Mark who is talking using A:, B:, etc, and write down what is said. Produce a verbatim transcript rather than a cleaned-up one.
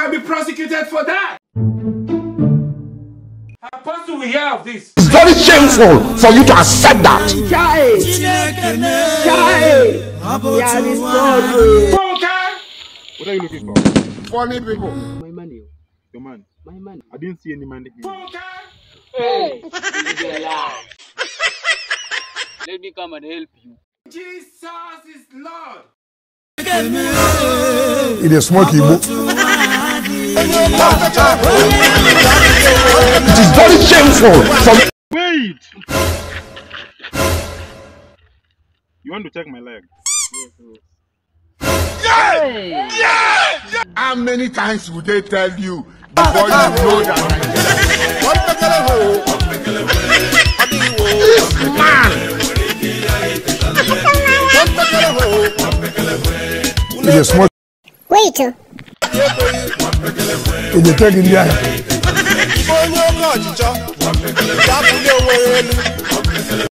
A: can be prosecuted for that. Apostle, we hear of this.
B: It's very shameful for you to accept that.
C: Chai! Chai!
D: What are you looking for?
B: Funny people.
D: My money. Your man. My man. I didn't see any money here.
E: Hey! Let me come and help you.
A: Jesus is Lord.
B: It is smoky book. It is very shameful for me.
D: Wait! You want to check my leg?
B: Yeah! Yeah! Yeah! How many times would they tell you before you know that? This man! It is smoky.
F: Wait.
B: It is taking the eye.